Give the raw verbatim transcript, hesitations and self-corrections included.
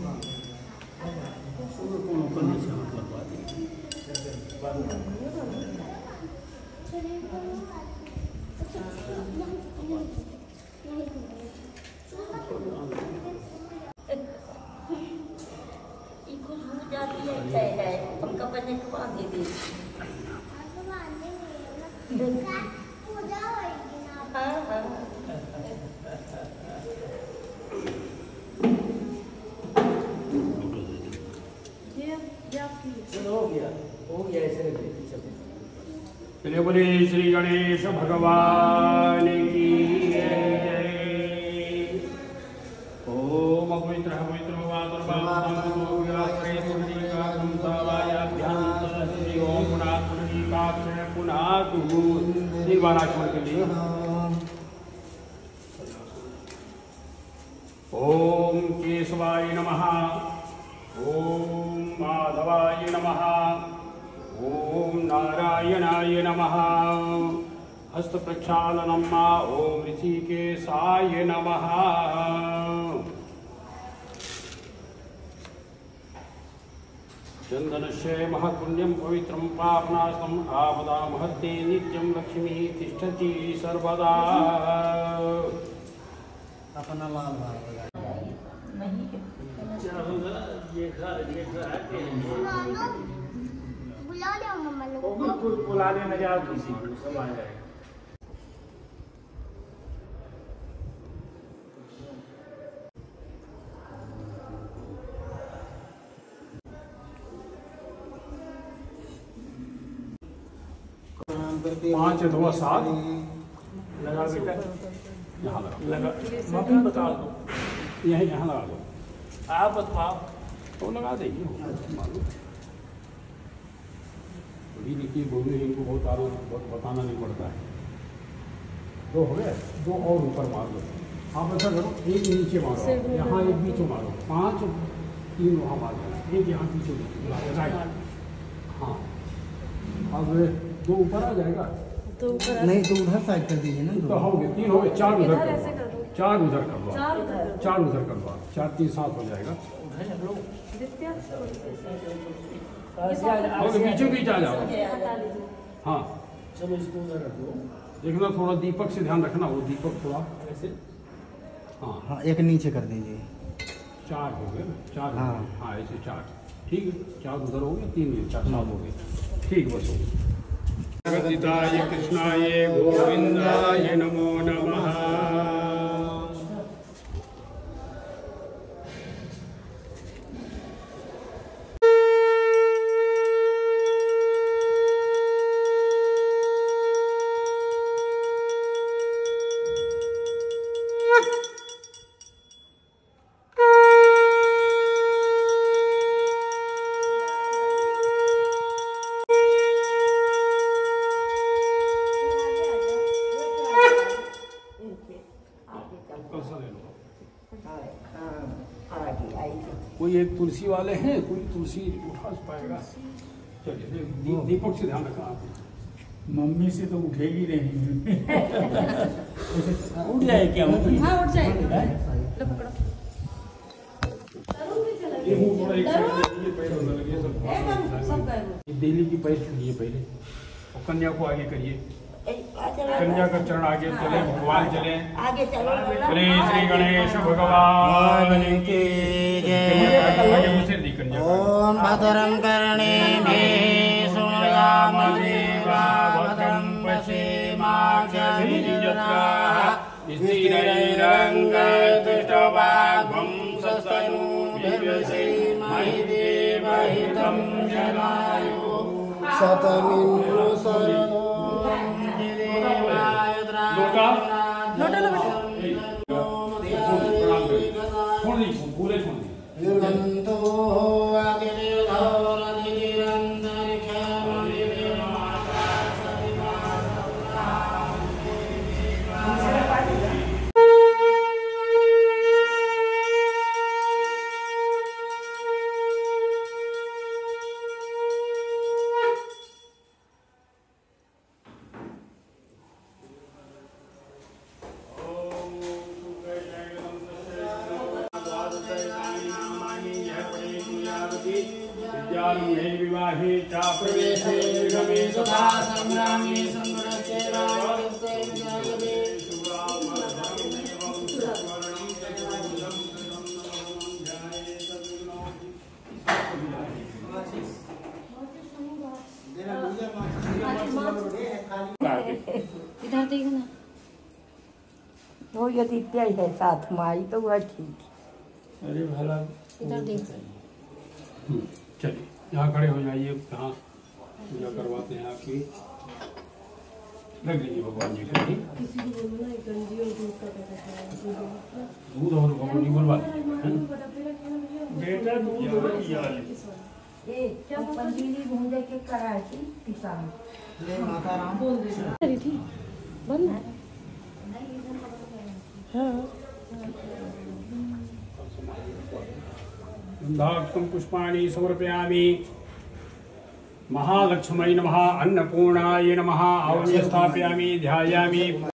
ऊपर नीचे हाथ लगवा देंगे। पंखा बने को बांध दे हाँ हाँ हो गया हो गया ऐसे चलिए बोले श्री गणेश भगवान की जय। ओम पवित्र पवित्र के लिए ओम केशवाय नमः, ओम माधवाय नमः, ओम नारायणाय नमः। हस्त प्रक्षालनम ओम ऋषिकेशाय नमः। चंदनस्य महत्पुण्यं पवित्रं पापनाशम् आपदा महत्ते नित्यं लक्ष्मी तिष्ठति सर्वदा। अपना लाल बुला ले मम्मा लोग को बुला लेना यार, किसी को सब आ जाएगा। पाँच दो सात लगा बेटा, यहाँ लगा लगा मम्मी बता दो, यहीं यहाँ लगा दो। आप बताओ तो लगा देंगे मालूम। अभी देखिए बोलने इनको बहुत आरो बहुत बताना नहीं पड़ता है। दो हो गए, दो और ऊपर मार दो। आप ऐसा करो, एक नीचे मारो, यहाँ एक बीच में मारो, पाँच तीन वहाँ मार दो, एक यहाँ पीछे राइट। हाँ अब दो ऊपर आ जाएगा तो ऊपर नहीं तो उधर साइड कर दीजिए ना। तो हो गए तीन हो गए, चार उधर इधर ऐसे कर कर दो, चार उधर कर दो, चार उधर चार उधर कर दो, चार तीन सात हो जाएगा। दित्या और बीचों बीच आ जाओ। हटा लीजिए। हाँ चलो इसको उधर रखो। देखना थोड़ा दीपक से ध्यान रखना, वो दीपक थोड़ा ऐसे। हाँ हाँ एक नीचे कर दीजिए। चार हो गए ना, चार हो हाँ। गए। हाँ ऐसे चार, ठीक है। चार उधर हो गए, तीन ये चार सात हो गए, ठीक बस हो गए। जगदिताय कृष्णाय गोविंदाय नमो नमः। कोई एक तुलसी वाले हैं, कोई तुलसी उठा पाएगा? चलिए दी, दीपक से ध्यान रखना आप। मम्मी से तो उठेगी नहीं। उठ जाए क्या मम्मी? हाँ उठ जाएगा। लो पकड़ो। ये मुंह थोड़ा एक साइड ये पैर होने लगे सब। एकदम सब गए वो। दिल्ली की पैर छूलिए पहले और कन्या को आगे करिए। कन्या का चरण आगे चले, भगवान चले। आगे चलो श्री श्री गणेश भगवान की जय। आगे मुझसे दी कन्या। ओम भद्रं कर्णेभिः शृणुयाम देवा भद्रं पश्येमाक्षभिर्यजत्राः स्थिरैरङ्गैस्तुष्टवाग्भं सस्तनूभिर्यसेमहि देवहितं जनायुः शतमिन्द्रो शरणो लोटा लोटा लो बेटा। छोड़ दी, पूरे छोड़ दी। निर्गन्धो विद्यावती विद्यारम्भे विवाहे च प्रवेशे गमे सुधा संग्रामे संग्रहस्ते विद्यावती इधर देखो ना। वो यदि क्या है साथ में आई तो वह ठीक। अरे भला इधर देख। चलिए यहाँ खड़े हो जाइए। यहाँ पूजा करवाते हैं आपकी। रख लीजिए भगवान जी के लिए दूध और भगवान जी बुलवा बेटा दूध की वाली ए क्या पंजीरी भूंजे के कराए थी किसान करी थी बंद है। गंधाक्षं पुष्पाणि समर्पयामि। महालक्ष्मै नमः। अन्नपूर्णाय नमः। आवाहयामि स्थापयामि ध्यायामि।